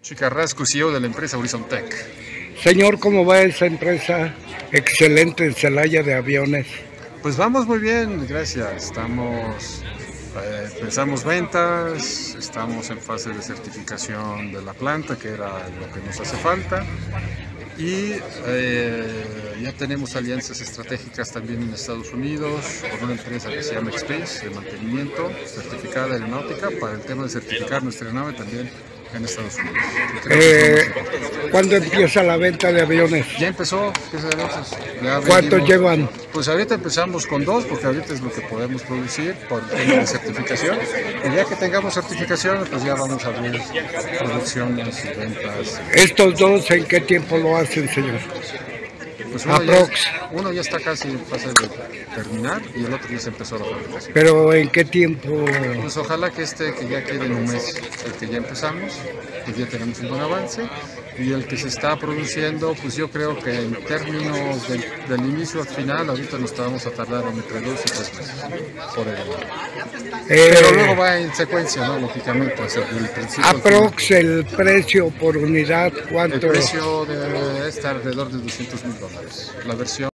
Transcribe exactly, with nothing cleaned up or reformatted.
Chicarrasco, C E O de la empresa Horizon Tech. Señor, ¿cómo va esa empresa excelente en Celaya de aviones? Pues vamos muy bien, gracias. Estamos, eh, empezamos ventas, estamos en fase de certificación de la planta, que era lo que nos hace falta. Y eh, ya tenemos alianzas estratégicas también en Estados Unidos con una empresa que se llama X-Space de mantenimiento certificada de aeronáutica para el tema de certificar nuestra nave también en Estados Unidos. Eh, ¿Cuándo empieza la venta de aviones? Ya empezó, ya ¿Cuántos venimos, llevan? Pues ahorita empezamos con dos, porque ahorita es lo que podemos producir por el tema de certificación. Y ya que tengamos certificación, pues ya vamos a abrir producciones y ventas. ¿Estos dos en qué tiempo lo hacen, señor? Pues uno, Aprox. Ya, uno ya está casi en fase de terminar y el otro ya se empezó la fabricación. ¿Pero en qué tiempo? Pues ojalá que este, que ya quede en un mes, el que ya empezamos, que ya tenemos un buen avance, y el que se está produciendo, pues yo creo que en términos de, del inicio al final, ahorita nos vamos a tardar entre dos y tres meses por el Eh, Pero luego va en secuencia, ¿no? Lógicamente, o sea, el principio. Aprox, el precio por unidad, ¿cuánto? El precio debe estar alrededor de doscientos mil dólares. La versión